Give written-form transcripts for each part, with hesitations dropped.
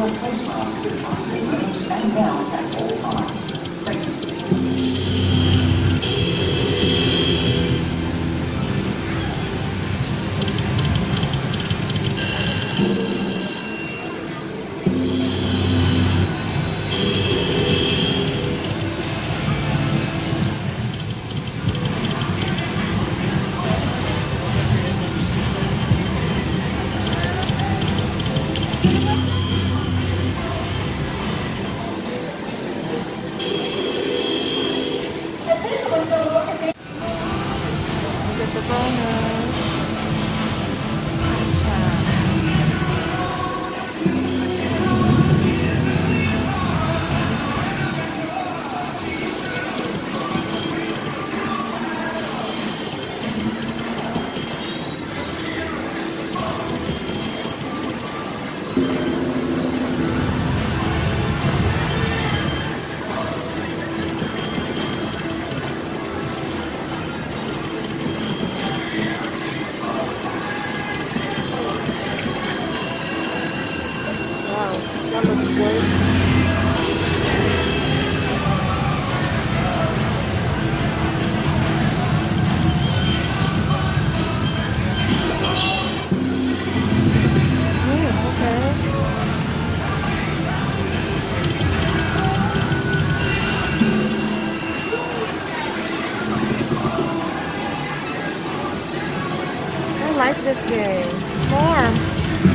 wear a face mask that covers their nose and mouth at all times. Thank you. Get the bonus. Wow, that looks good. I like this game more.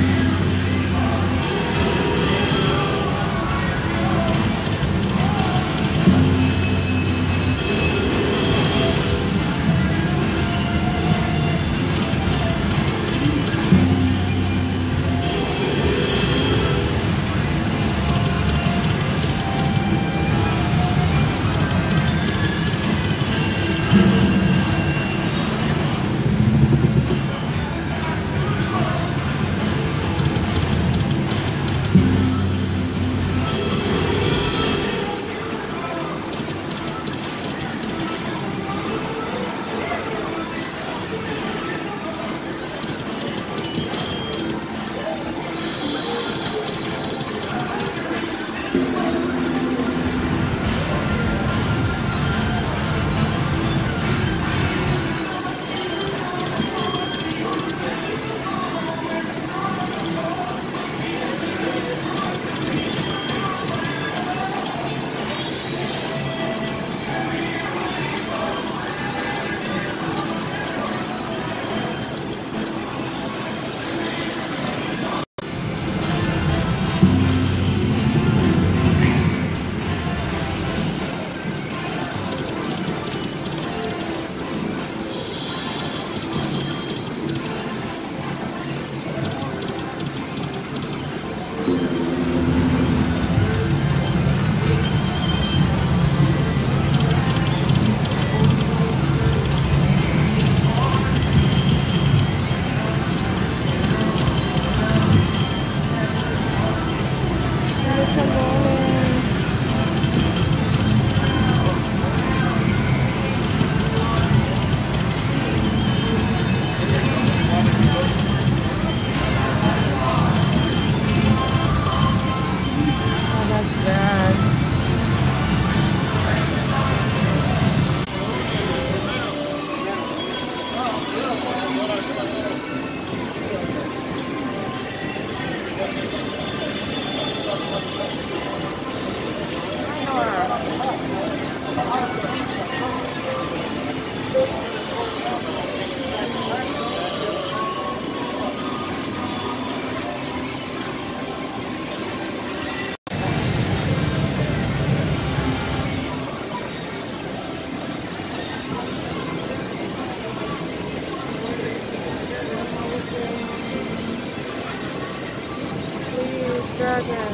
Dragon.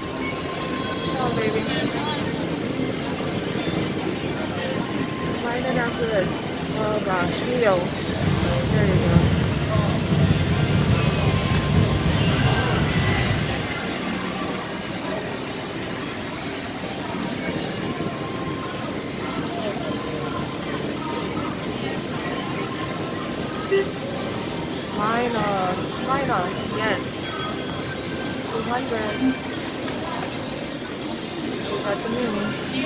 Oh, baby. Mine are not good. Oh gosh, Leo. There you go. Minor, yes. 200. Got the mini.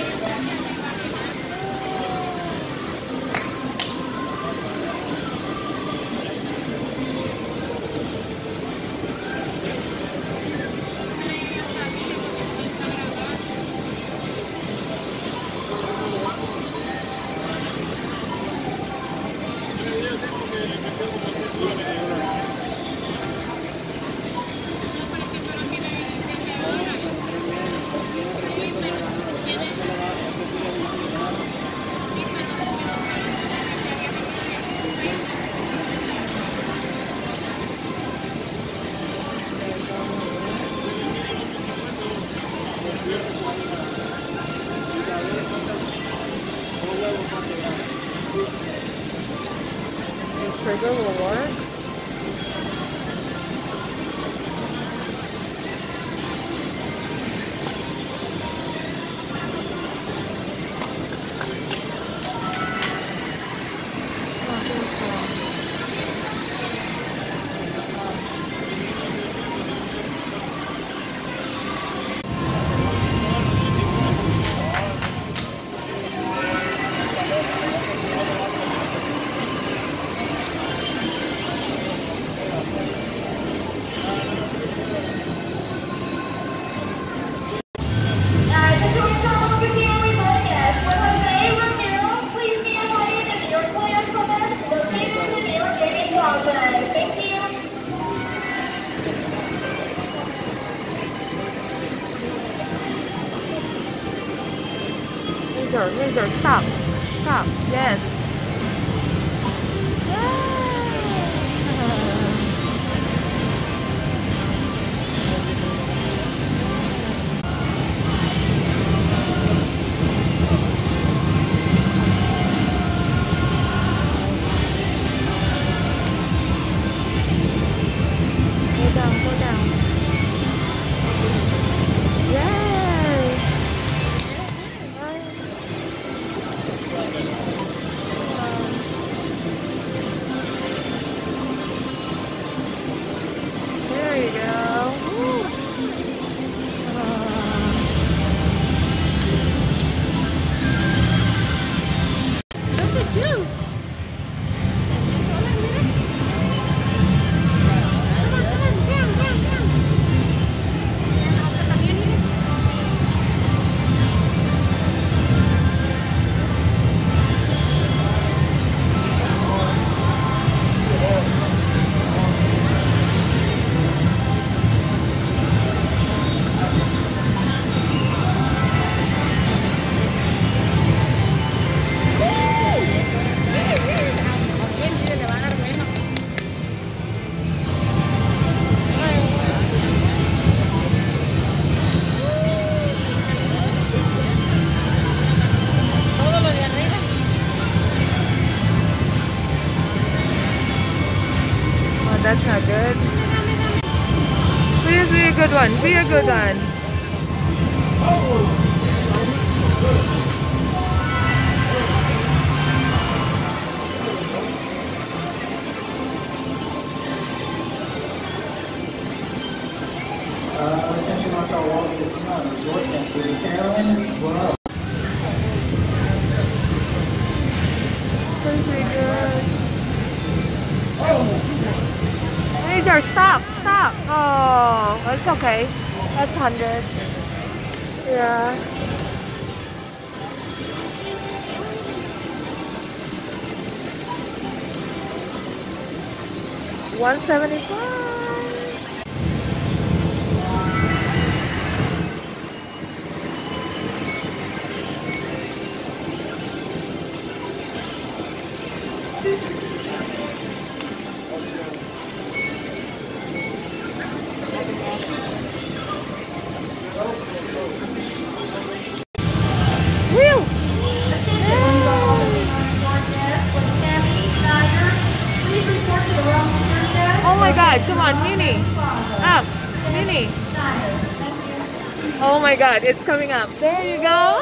The trigger will work. Major, stop. Stop. Yes. Go down, go down. Yay! There you go. Woo. Look at you. That's not good. Please be a good one. Be a good one. Attention on our Walt Casino Resort, that's the Carolyn World. Please be good. Major, stop, stop. Oh, that's okay. That's 100. Yeah. $175. Oh my God, come on, Minnie. Up, Minnie. Oh my God, it's coming up. There you go.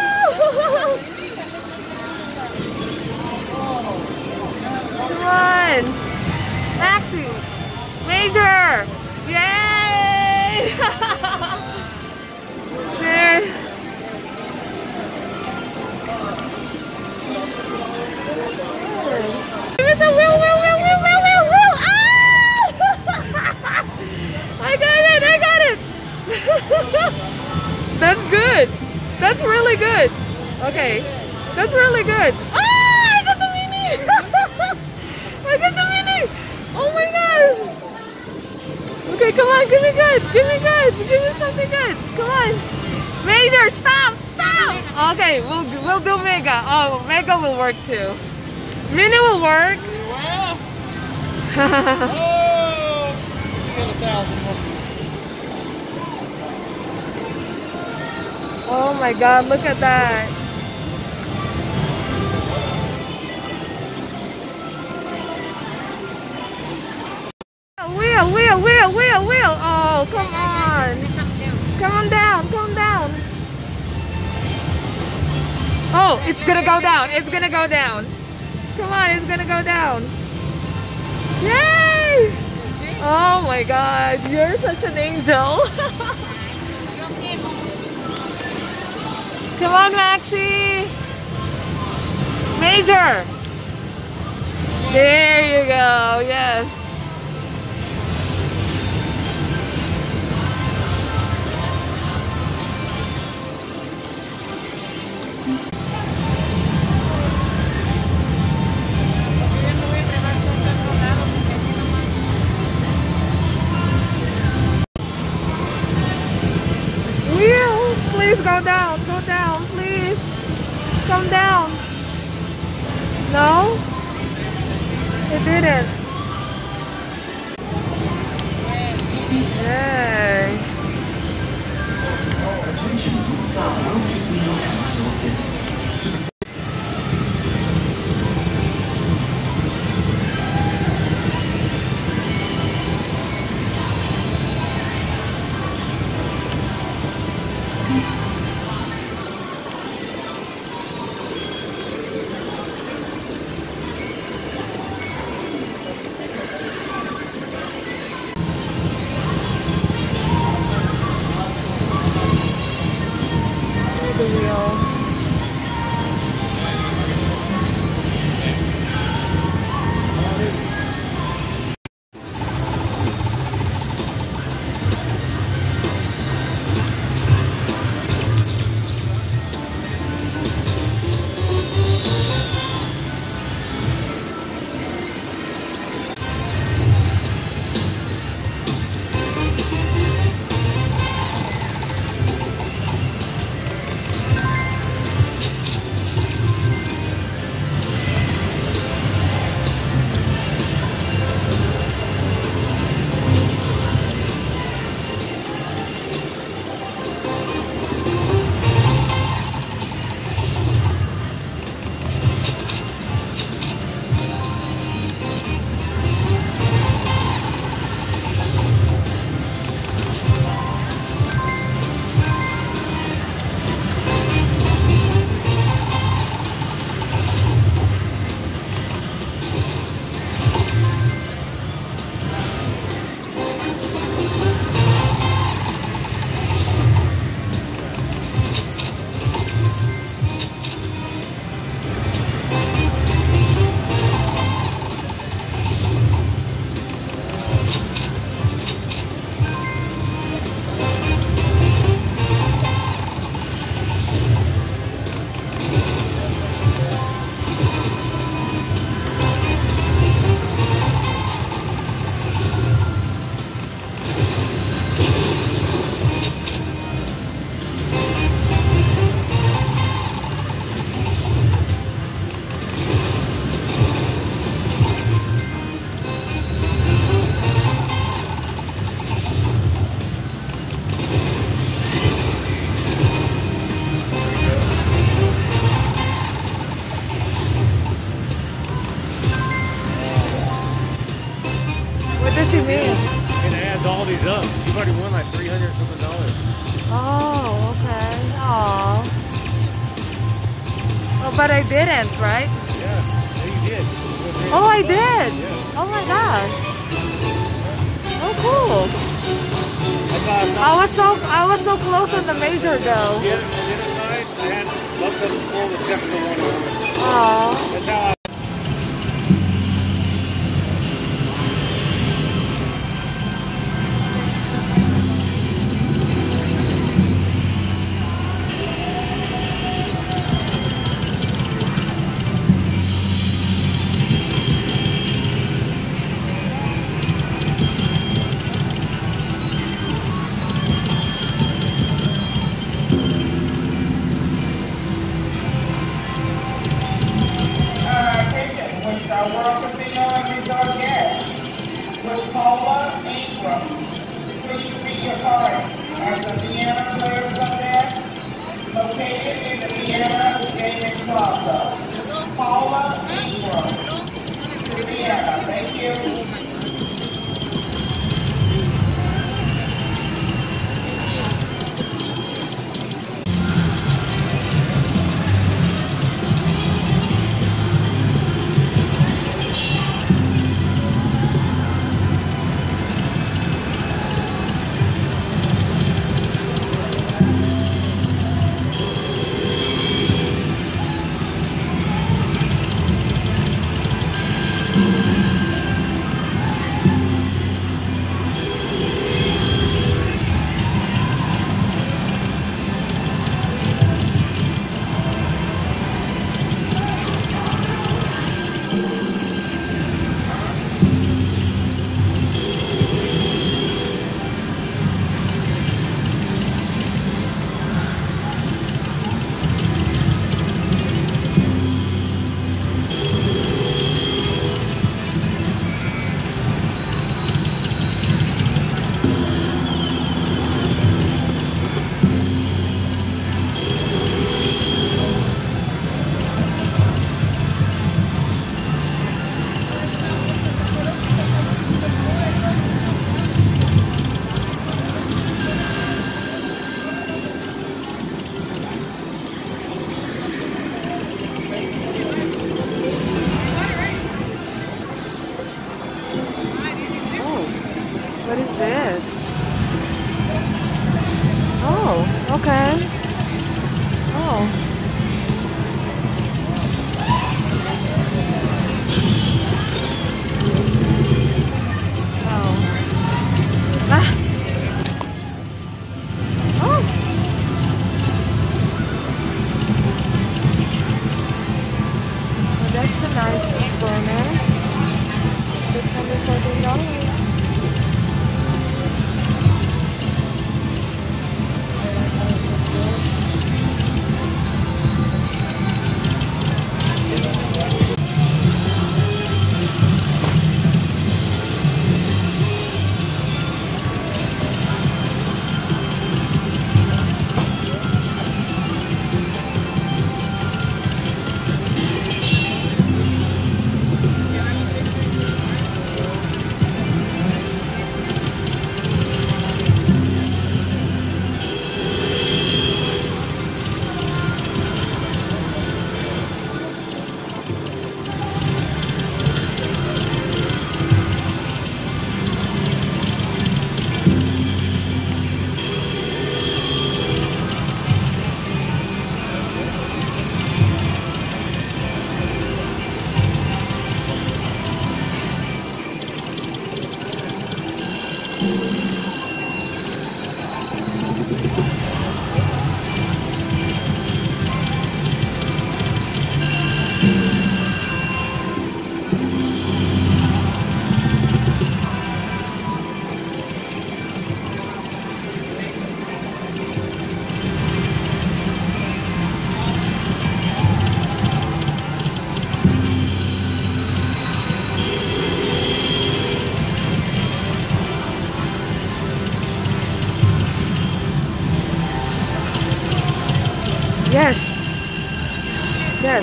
Come on. Maxie. Major. Yay. There. That's good. That's really good. Okay. That's really good. Ah, I got the mini. I got the mini. Oh my gosh. Okay, come on. Give me good. Give me good. Give me something good. Come on. Major, stop. Stop. Okay, we'll do Mega. Oh, Mega will work too. Mini will work. Oh, you got 1,000 more. Oh my God, look at that. Wheel. Oh, come on. Come down. Oh, it's gonna go down. It's gonna go down. Come on, it's gonna go down. Yay! Oh my God, you're such an angel. Come on, Maxie. Major. There you go. Yes. Wheel, please go down, please. Come down. No? It didn't. Yay. Attention, stop all casino and resort visits. The wheel. What does he mean? It adds all these up. You've already won like $300 something. Oh, okay. Aww. Oh, but I didn't, right? Yeah, you did. Oh, I did. Yeah. Oh my gosh. Oh, cool. That's why I was so close on the major though. on the other side, I had both of them full except for the one over. Aww. That's how I. Oh, okay. Oh. Oh. Ah. Oh. Well, that's a nice furnace. $614. Yes. Yes.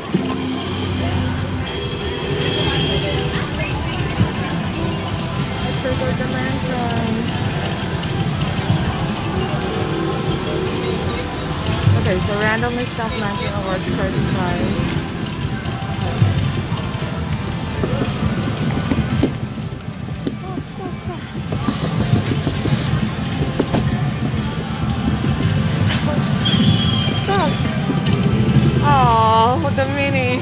I triggered the lantern. Okay, so randomly stock lantern awards curtain prize. Stop. Oh, the mini.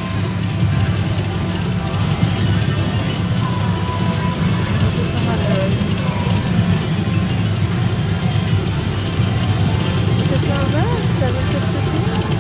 This is 100. It's not bad. 762.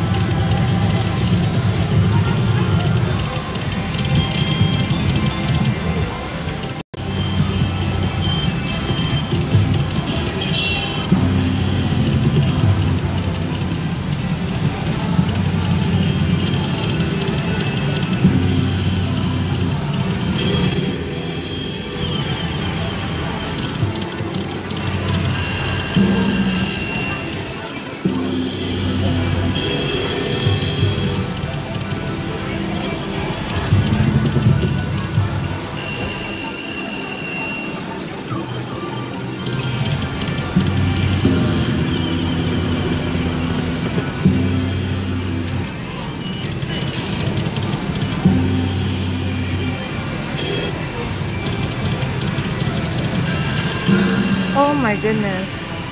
Oh my goodness.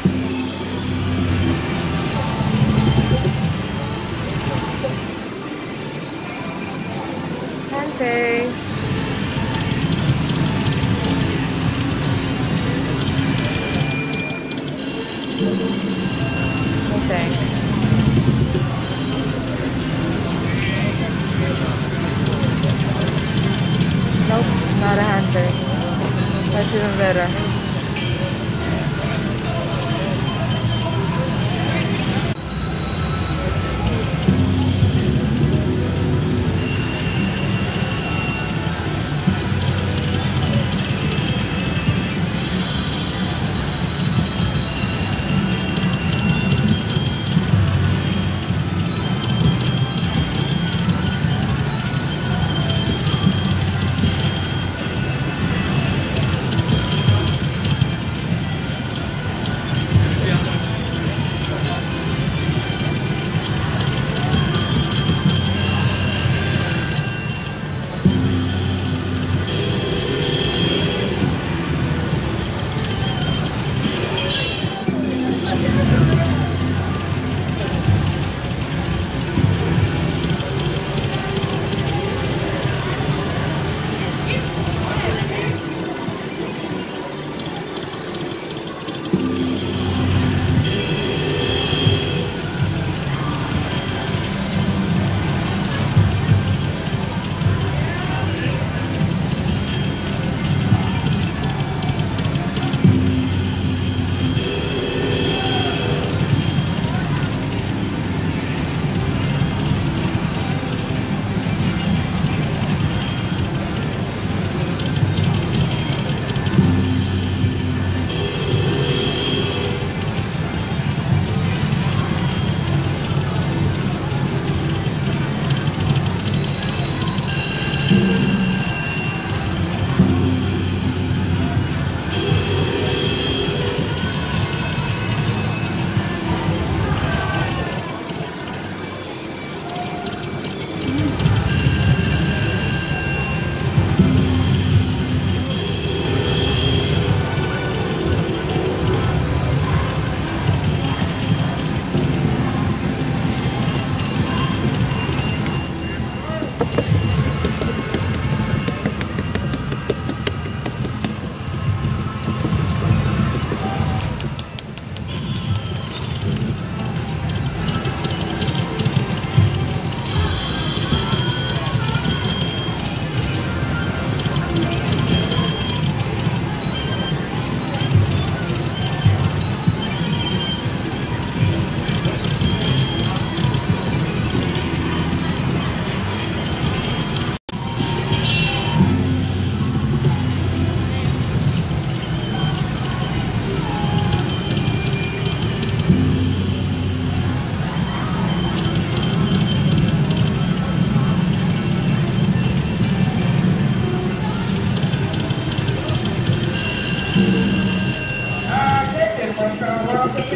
Hand pay. Okay. Nope, not a hand pay. That's even better.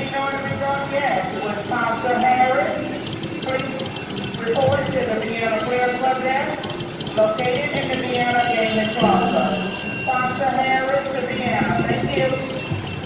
casino and resort guests with Tasha Harris. Please report to the Vienna Players Club desk located in the Vienna Gaming Plaza. Tasha Harris to Vienna. Thank you.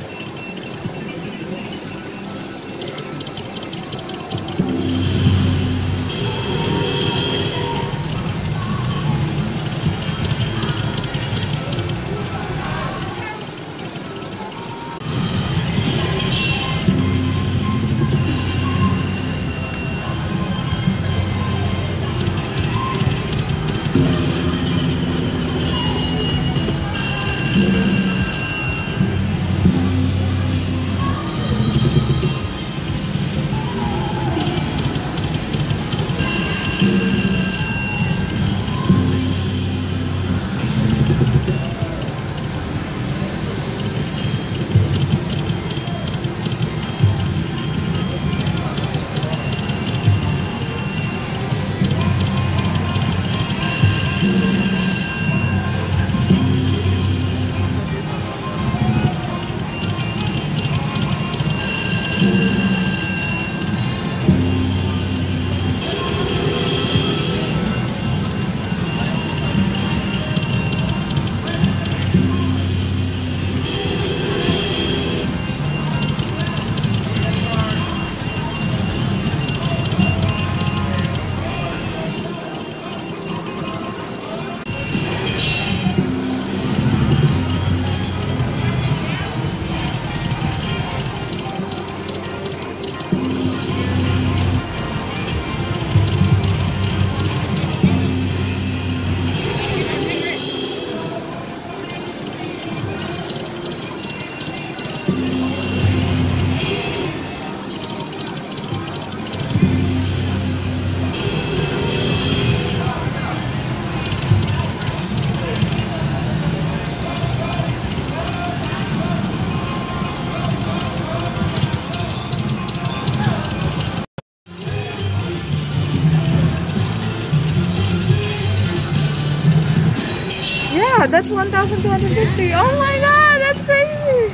Yeah, that's 1,250. Oh my god, that's crazy.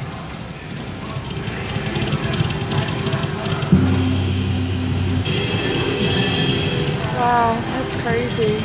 Wow, that's crazy.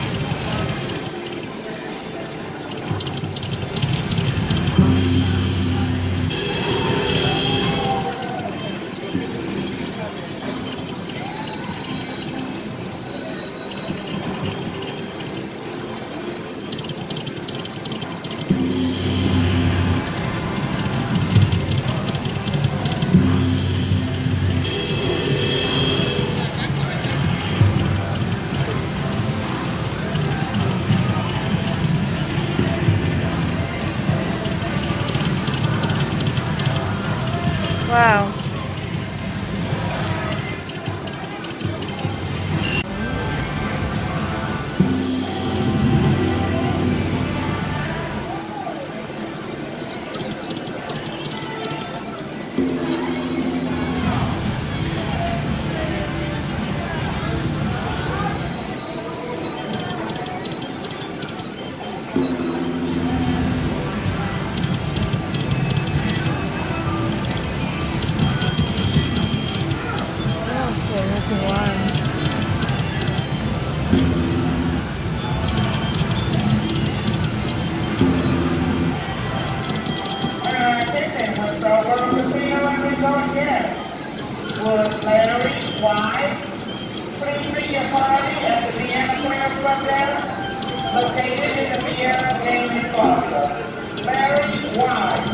Wow. Would Larry White please meet your party at the Vienna Players Club desk located in the Vienna Gaming Plaza? Larry White.